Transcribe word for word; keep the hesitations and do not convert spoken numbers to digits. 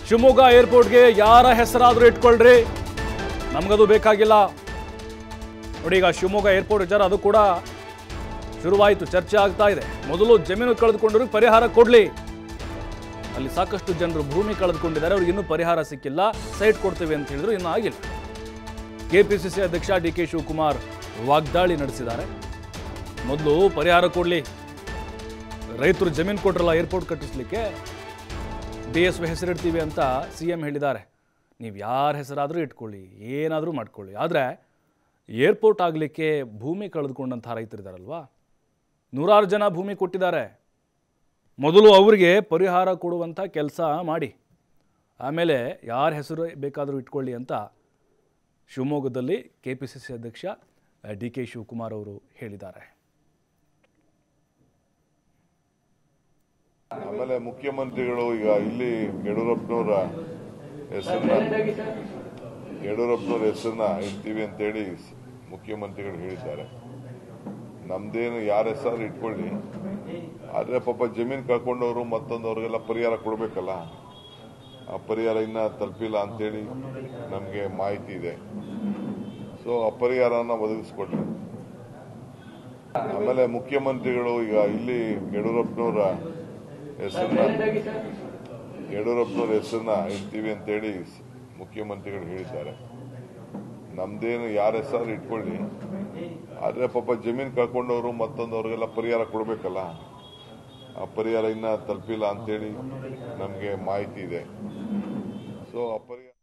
ಶಿವಮೊಗ್ಗ ಏರ್ಪೋರ್ಟ್ಗೆ ಯಾರ ಹೆಸರಾದರೂ ಇಟ್ಕೊಳ್ರಿ, ನಮಗದು ಬೇಕಾಗಿಲ್ಲ. ನೋಡಿ, ಈಗ ಶಿವಮೊಗ್ಗ ಏರ್ಪೋರ್ಟ್ ವಿಚಾರ ಅದು ಕೂಡ ಶುರುವಾಯಿತು, ಚರ್ಚೆ ಆಗ್ತಾ ಇದೆ. ಮೊದಲು ಜಮೀನು ಕಳೆದುಕೊಂಡವ್ರಿಗೆ ಪರಿಹಾರ ಕೊಡ್ಲಿ. ಅಲ್ಲಿ ಸಾಕಷ್ಟು ಜನರು ಭೂಮಿ ಕಳೆದುಕೊಂಡಿದ್ದಾರೆ, ಅವ್ರಿಗೆ ಇನ್ನೂ ಪರಿಹಾರ ಸಿಕ್ಕಿಲ್ಲ. ಸೈಟ್ ಕೊಡ್ತೇವೆ ಅಂತ ಹೇಳಿದ್ರು, ಇನ್ನೂ ಆಗಿಲ್ಲ. ಕೆಪಿಸಿಸಿ ಅಧ್ಯಕ್ಷ ಡಿ ಕೆ ಶಿವಕುಮಾರ್ ವಾಗ್ದಾಳಿ ನಡೆಸಿದ್ದಾರೆ. ಮೊದಲು ಪರಿಹಾರ ಕೊಡ್ಲಿ, ರೈತರು ಜಮೀನು ಕೊಟ್ರಲ್ಲ ಏರ್ಪೋರ್ಟ್ ಕಟ್ಟಿಸ್ಲಿಕ್ಕೆ, ಡಿ ಎಸ್ ವಿ ಹೆಸರಿಡ್ತೀವಿ ಅಂತ ಸಿ ಎಂ ಹೇಳಿದ್ದಾರೆ. ನೀವು ಯಾರ ಹೆಸರಾದರೂ ಇಟ್ಕೊಳ್ಳಿ, ಏನಾದರೂ ಮಾಡ್ಕೊಳ್ಳಿ, ಆದರೆ ಏರ್ಪೋರ್ಟ್ ಆಗಲಿಕ್ಕೆ ಭೂಮಿ ಕಳೆದುಕೊಂಡಂಥ ರೈತರಿದ್ದಾರಲ್ವಾ, ನೂರಾರು ಜನ ಭೂಮಿ ಕೊಟ್ಟಿದ್ದಾರೆ. ಮೊದಲು ಅವರಿಗೆ ಪರಿಹಾರ ಕೊಡುವಂಥ ಕೆಲಸ ಮಾಡಿ, ಆಮೇಲೆ ಯಾರ ಹೆಸರು ಬೇಕಾದರೂ ಇಟ್ಕೊಳ್ಳಿ ಅಂತ ಶಿವಮೊಗ್ಗದಲ್ಲಿ ಕೆ ಪಿ ಸಿ ಸಿ ಅಧ್ಯಕ್ಷ ಡಿ ಕೆ ಶಿವಕುಮಾರ್ ಅವರು ಹೇಳಿದ್ದಾರೆ. ಆಮೇಲೆ ಮುಖ್ಯಮಂತ್ರಿಗಳು ಈಗ ಇಲ್ಲಿ ಯಡಿಯೂರಪ್ಪನವರ ಹೆಸರನ್ನ ಯಡಿಯೂರಪ್ಪನವರ ಹೆಸರನ್ನ ಇಡ್ತೀವಿ ಅಂತೇಳಿ ಮುಖ್ಯಮಂತ್ರಿಗಳು ಹೇಳಿದ್ದಾರೆ. ನಮ್ದೇನು ಯಾರ ಹೆಸರು ಇಟ್ಕೊಳ್ಳಿ, ಆದ್ರೆ ಪಾಪ ಜಮೀನು ಕಳ್ಕೊಂಡವರು ಮತ್ತೊಂದವ್ರಿಗೆಲ್ಲ ಪರಿಹಾರ ಕೊಡಬೇಕಲ್ಲ. ಆ ಪರಿಹಾರ ಇನ್ನ ತಲುಪಿಲ್ಲ ಅಂತೇಳಿ ನಮಗೆ ಮಾಹಿತಿ ಇದೆ. ಸೊ ಆ ಪರಿಹಾರನ ಒದಗಿಸ್ಕೊಟ್ರೆ ಆಮೇಲೆ ಮುಖ್ಯಮಂತ್ರಿಗಳು ಈಗ ಇಲ್ಲಿ ಯಡಿಯೂರಪ್ಪನವರ ಹೆಸರನ್ನ ಯಡಿಯೂರಪ್ಪನವರ ಹೆಸರನ್ನ ಇಡ್ತೀವಿ ಅಂತೇಳಿ ಮುಖ್ಯಮಂತ್ರಿಗಳು ಹೇಳಿದ್ದಾರೆ. ನಮ್ದೇನು ಯಾರ ಹೆಸರು ಇಟ್ಕೊಳ್ಳಿ, ಆದ್ರೆ ಪಾಪ ಜಮೀನು ಕಳ್ಕೊಂಡವರು ಮತ್ತೊಂದವ್ರಿಗೆಲ್ಲ ಪರಿಹಾರ ಕೊಡಬೇಕಲ್ಲ. ಆ ಪರಿಹಾರ ಇನ್ನ ತಲುಪಿಲ್ಲ ಅಂತೇಳಿ ನಮಗೆ ಮಾಹಿತಿ ಇದೆ. ಸೊ ಆ ಪರಿಹಾರ